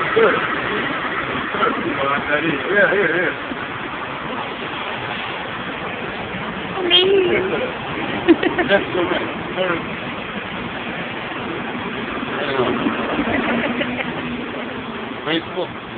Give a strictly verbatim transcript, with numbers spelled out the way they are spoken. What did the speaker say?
Good. Good. Yeah, here, here. Let's go in. Third. Facebook.